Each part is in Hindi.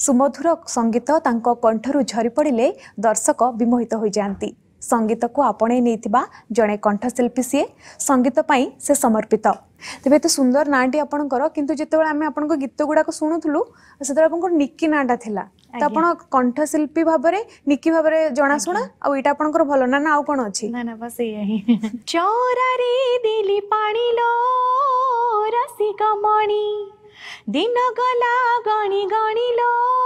सुमधुर संगीत तांको कंठरू झरी पड़िले दर्शक विमोहित हो जाती। संगीत को आपणे नैथिबा जड़े कंठशिल्पी सीए संगीत पाई से समर्पित। तेबे तो सुंदर नाटी आपणकर किंतु जेतेबेले आमे आपणको गीत गुडाक शुणुथुलु सेतेबेले आपणको निक्की नाटा थिला तो आपण कंठशिल्पी भाबरे निक्की भाबरे जणाशुणा आ इटा आपणकर भलो ना ना आ कोन अछि ना ना बस यही चौरा रे दिली पानी लो रसिक मणि दिन गला गणी गणी लो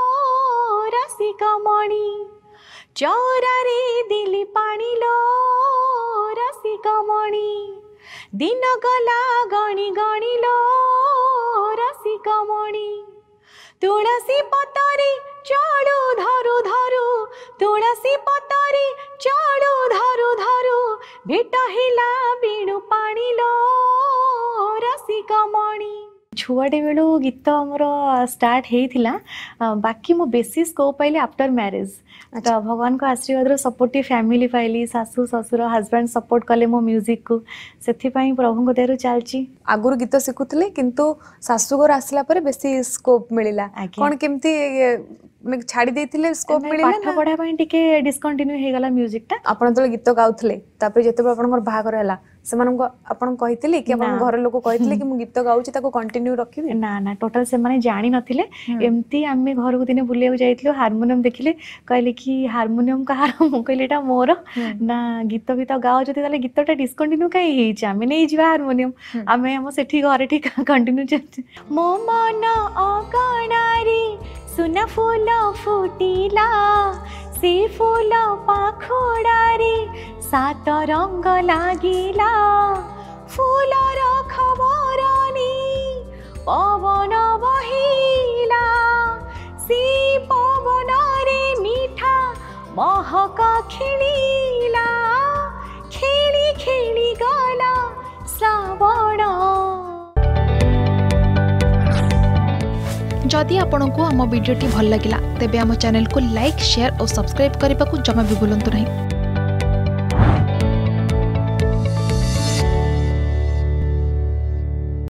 रसिक मणि चौरा रे दिली पानी लो रसिक मणि दिन गला गणी गणी लो रसिक मणि तुलसी पतरी चढ़ू धरु धरु तुलसी पतरी चढ़ू धरु धरु भेट हिला बिणु पानी लो रसिक मणि छुआटे बेलू गीत आमर स्टार्ट होता बाकी मो बेसी स्कोप पाइली आफ्टर मैरिज तो भगवान को आशीर्वाद सपोर्टिव फैमिली पाइली सासू ससुर हस्बैंड सपोर्ट कले मो म्यूजिक को से प्रभु को देहरु चलची आगुर गीत शिखुले किंतु शाशुघर आसला पर बेसी स्कोप मिलिला कोन केमती छाड़ी देथिले स्कोप मिलिला पाठ पढ़ा पई टिके डिस्कंटिन्यू हे गला म्यूजिक ता आपण तो गीत गाउथले तापर जेते आपनकर बाहागर हला सेमान को आपण कहितले कि आपण घर लोक कहितले कि मु गीत गाउची ताको कंटिन्यू रखिबे ना ना टोटल से माने जानि नथिले एमती आमे घर को दिने बुलिया जाइतलो हारमोनियम देखिले कहले कि हारमोनियम कहार मु कहले एटा मोर ना गीत भी तो गाओ जति ताले गीतटा डिस्कंटिन्यू काई हे छ आमे नै जिवा हारमोनियम आमे हम सेठी घरे ठीक कंटिन्यू चलते मो मन अगणारी सुना फूल फुटिला से फूल पाखोड़ारी सात रंग लागिला फूलर खबर नी पवन बहिला सी पवन रे मीठा महक खेलिला खेली खेली गला श्रावण। जदि आपंक आम भिडी भल लगा तेब आम चैनल को लाइक शेयर और सब्सक्राइब करने को जमा भी भूलु नहीं।